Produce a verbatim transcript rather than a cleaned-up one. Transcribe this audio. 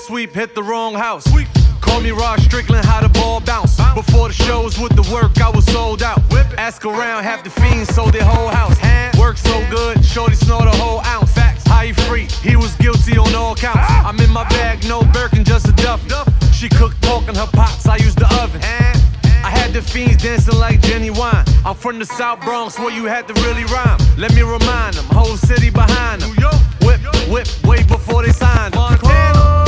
sweep, hit the wrong house. Call me Rod Strickland, how the ball bounce. Before the shows with the work, I was sold out. Ask around, half the fiends sold their whole house. Work so good, shorty snort a whole ounce. How you free? He was guilty on all counts. I'm in my bag, no Birkin, just a duff. She cooked pork in her pots, I used the oven. I had the fiends dancing like Jenny Wine. I'm from the South Bronx where you had to really rhyme. Let me remind them, whole city behind them. Whip, whip, way before they signed them.